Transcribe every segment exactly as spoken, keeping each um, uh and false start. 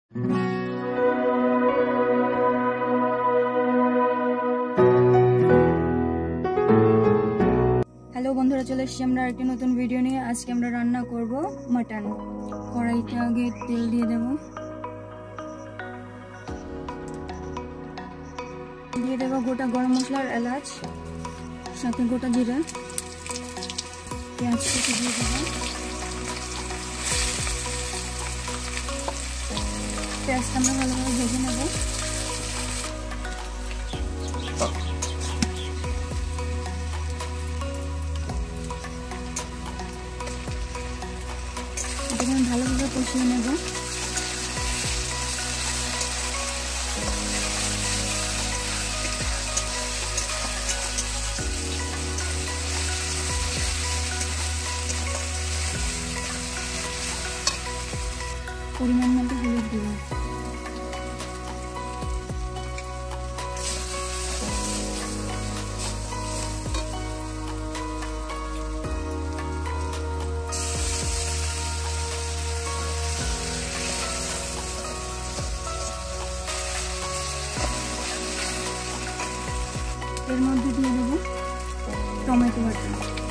Hello बंधुरा चले एसेছি আমরা আরেকটি নতুন ভিডিও নিয়ে। আজকে আমরা রান্না করব মাটন। কড়াইতে আগে তেল দিয়ে দেব, দিয়ে দেব গোটা গরম মশলা আর এলাচ, সাথে গোটা জিরা, পেঁয়াজ কুচি দিয়ে দেব। পেঁয়াজটা আমরা ভালোভাবে ভেজে নেব। এটাকে ভালোভাবে কষিয়ে নেব। পরিমাণ মতো হলুদ দিব। এর মধ্যে দিয়ে দেব টমেটো বাটা।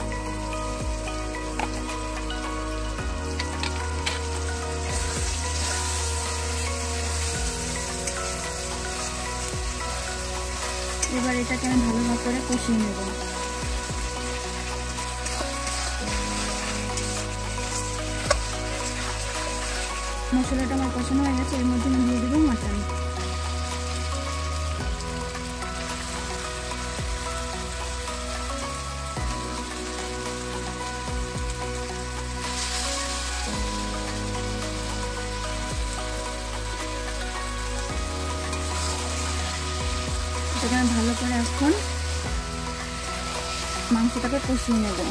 এবার এটাকে আমি ভালো করে কষিয়ে নেব। মশলাটা আমার কষানো হয়ে গেছে, এর মধ্যে আমি দিয়ে দেবো মাটন। এটাকে ভালো করে এখন মাংসটাকে কষিয়ে নেব।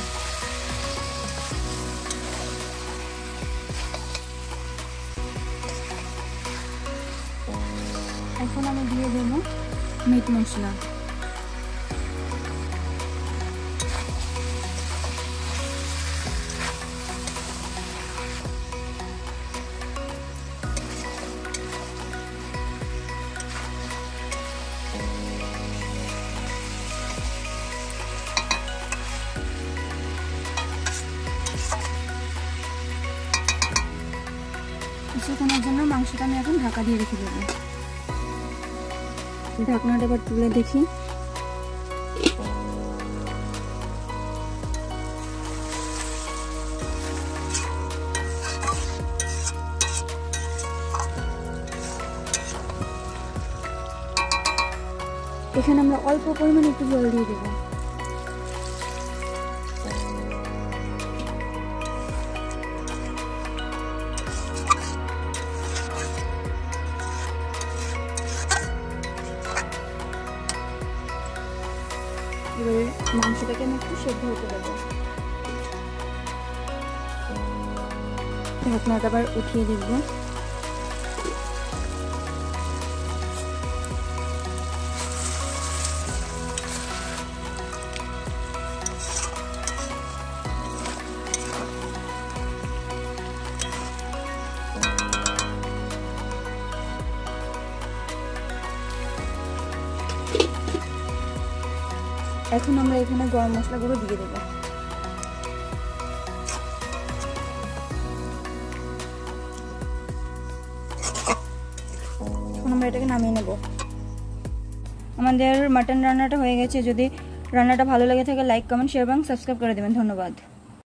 এখন আমি দিয়ে দেব মিট মশলা। কিছুক্ষণের জন্য মাংসটা আমি এখন ঢাকা দিয়ে রেখে দেবো। ঢাকনাটা এবার তুলে দেখি। এখানে আমরা অল্প পরিমাণে একটু জল দিয়ে দেবো। এবারে মাংসটাকে আমি একটু সেদ্ধ হতে দেবো। ঢাকনাটা আবার উঠিয়ে দেখবো। এখন আমরা এখানে গরম মশলাগুলো দিয়ে দেব। এখন আমরা এটাকে নামিয়ে নেব। আমাদের মাটন রান্নাটা হয়ে গেছে। যদি রান্নাটা ভালো লেগে থাকে লাইক কমেন্ট শেয়ার এবং সাবস্ক্রাইব করে দেবেন। ধন্যবাদ।